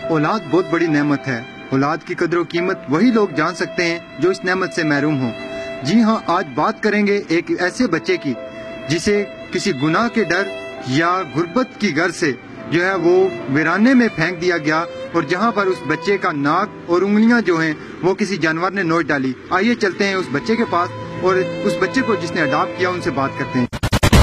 اولاد بہت بڑی نعمت ہے. اولاد کی قدر و قیمت وہی لوگ جان سکتے ہیں جو اس نعمت سے محروم ہوں. جی ہاں، آج بات کریں گے ایک ایسے بچے کی جسے کسی گناہ کے ڈر یا غربت کی غرض سے جو ہے وہ ویرانے میں پھینک دیا گیا، اور جہاں پر اس بچے کا ناک اور انگلیاں جو ہیں وہ کسی جانور نے نوچ ڈالی. آئیے چلتے ہیں اس بچے کے پاس اور اس بچے کو جس نے اڈاپٹ کیا ان سے بات کرتے ہیں.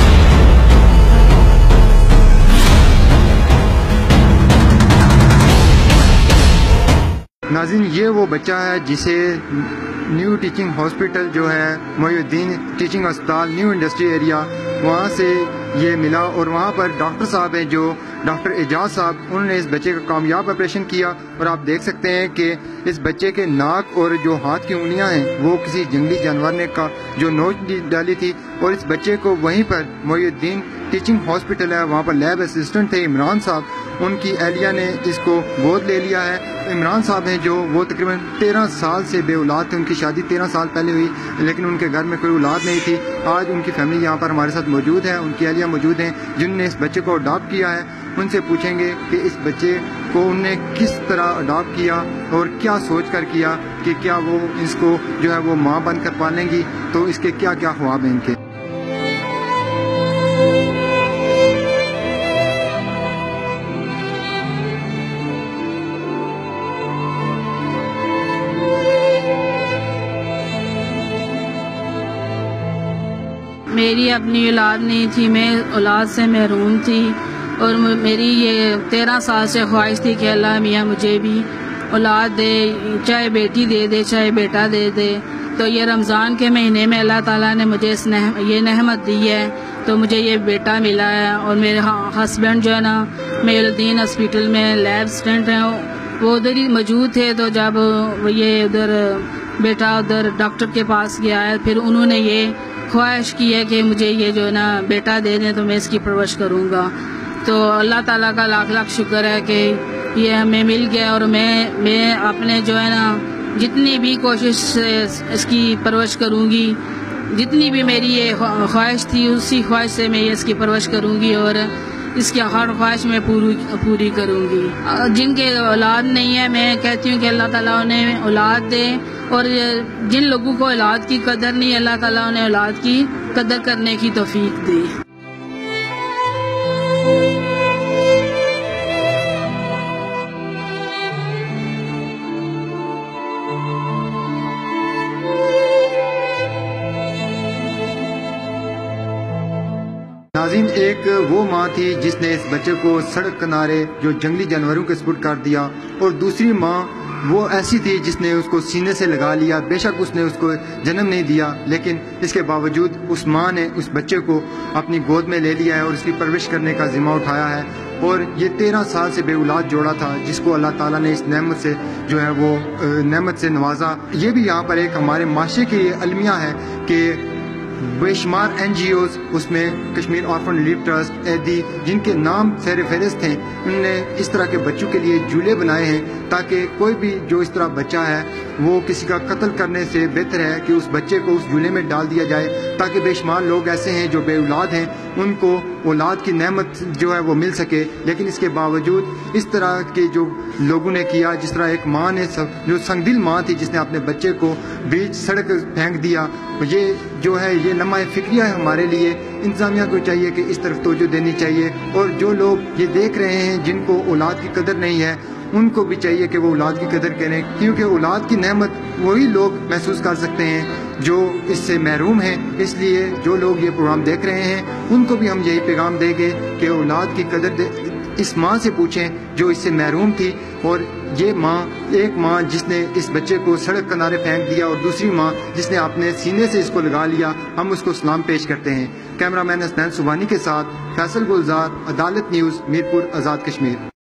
ناظرین، یہ وہ بچہ ہے جسے نیو ٹیچنگ ہاسپٹل جو ہے محی الدین ٹیچنگ ہسپتال نیو انڈسٹری ایریا، وہاں سے یہ ملا، اور وہاں پر ڈاکٹر صاحب ہیں جو ڈاکٹر اعجاز صاحب، انہوں نے اس بچے کا کامیاب آپریشن کیا. اور آپ دیکھ سکتے ہیں کہ اس بچے کے ناک اور جو ہاتھ کی انگلیاں ہیں وہ کسی جنگلی جانور نے جو نوچ ڈالی تھی. اور اس بچے کو وہیں پر محی الدین ٹیچنگ ہاسپٹل ہے، وہاں پر لیب اسسٹنٹ تھے عمران صاحب، ان کی اہلیہ نے اس کو گود لے لیا ہے. عمران صاحب ہیں جو وہ تقریباً 13 سال سے بے اولاد تھے. ان کی شادی 13 سال پہلے ہوئی، لیکن ان کے گھر میں کوئی اولاد نہیں تھی. آج ان کی فیملی یہاں پر ہمارے ساتھ موجود ہے، ان کی اہلیہ موجود ہیں جنہوں نے اس بچے کو اڈاپٹ کیا ہے. ان سے پوچھیں گے کہ اس بچے کو انہوں نے کس طرح اڈاپٹ کیا اور کیا سوچ کر کیا کہ کیا وہ اس کو جو ہے وہ ماں بن کر پالیں گی، تو اس کے کیا کیا خواب ہیں ان کے. میری اپنی اولاد نہیں تھی، میں اولاد سے محروم تھی، اور میری یہ 13 سال سے خواہش تھی کہ اللہ میاں مجھے بھی اولاد دے، چاہے بیٹی دے دے چاہے بیٹا دے دے. تو یہ رمضان کے مہینے میں اللہ تعالیٰ نے مجھے یہ نعمت دی ہے، تو مجھے یہ بیٹا ملا ہے. اور میرے ہسبینڈ جو ہے نا محی الدین ہاسپٹل میں لیب اسسٹنٹ ہیں، وہ ادھر ہی موجود تھے. تو جب یہ ادھر بیٹا ادھر ڈاکٹر کے پاس گیا ہے، پھر انہوں نے یہ خواہش کی ہے کہ مجھے یہ جو ہے نا بیٹا دے دیں تو میں اس کی پرورش کروں گا. تو اللہ تعالیٰ کا لاکھ لاکھ شکر ہے کہ یہ ہمیں مل گیا، اور میں اپنے جو ہے نا جتنی بھی کوشش سے اس کی پرورش کروں گی، جتنی بھی میری یہ خواہش تھی اسی خواہش سے میں اس کی پرورش کروں گی، اور اس کی ہر خواہش میں پوری کروں گی. جن کے اولاد نہیں ہے، میں کہتی ہوں کہ اللہ تعالیٰ انہیں اولاد دے، اور جن لوگوں کو اولاد کی قدر نہیں، اللہ تعالیٰ انہیں اولاد کی قدر کرنے کی توفیق دے. ناظرین، ایک وہ ماں تھی جس نے اس بچے کو سڑک کنارے جو جنگلی جانوروں کے سپرد کر دیا، اور دوسری ماں وہ ایسی تھی جس نے اس کو سینے سے لگا لیا. بے شک اس نے اس کو جنم نہیں دیا، لیکن اس کے باوجود اس ماں نے اس بچے کو اپنی گود میں لے لیا ہے اور اس کی پرورش کرنے کا ذمہ اٹھایا ہے. اور یہ 13 سال سے بے اولاد جوڑا تھا جس کو اللہ تعالیٰ نے اس نعمت سے جو ہے وہ نعمت سے نوازا. یہ بھی یہاں پر ایک ہمارے معاشرے کی المیہ ہے کہ بے شمار NGOs، اس میں Kashmir orphan relief trust, Edhi, جن کے نام سیر فہرست ہیں، انہوں نے اس طرح کے بچوں کے لیے جھولے بنائے ہیں تاکہ کوئی بھی جو اس طرح بچہ ہے وہ کسی کا قتل کرنے سے بہتر ہے کہ اس بچے کو اس جھولے میں ڈال دیا جائے، تاکہ بے شمار لوگ ایسے ہیں جو بے اولاد ہیں، ان کو اولاد کی نعمت جو ہے وہ مل سکے. لیکن اس کے باوجود اس طرح کے جو لوگوں نے کیا، جس طرح ایک ماں نے جو سنگ دل ماں تھی جس نے اپنے بچے کو بیچ سڑک پھینک دیا، یہ جو ہے یہ لمحہ فکریہ ہے ہمارے لیے. انتظامیہ کو چاہیے کہ اس طرف توجہ دینی چاہیے، اور جو لوگ یہ دیکھ رہے ہیں جن کو اولاد کی قدر نہیں ہے ان کو بھی چاہیے کہ وہ اولاد کی قدر کریں، کیونکہ اولاد کی نعمت وہی لوگ محسوس کر سکتے ہیں جو اس سے محروم ہیں. اس لیے جو لوگ یہ پروگرام دیکھ رہے ہیں ان کو بھی ہم یہی پیغام دیں گے کہ اولاد کی قدر اس ماں سے پوچھیں جو اس سے محروم تھی. اور یہ ماں، ایک ماں جس نے اس بچے کو سڑک کنارے پھینک دیا، اور دوسری ماں جس نے اپنے سینے سے اس کو لگا لیا، ہم اس کو سلام پیش کرتے ہیں. کیمرہ مین حسنین سبحانی کے ساتھ فیصل گلزار، عدالت نیوز، میرپور، آزاد کشمیر.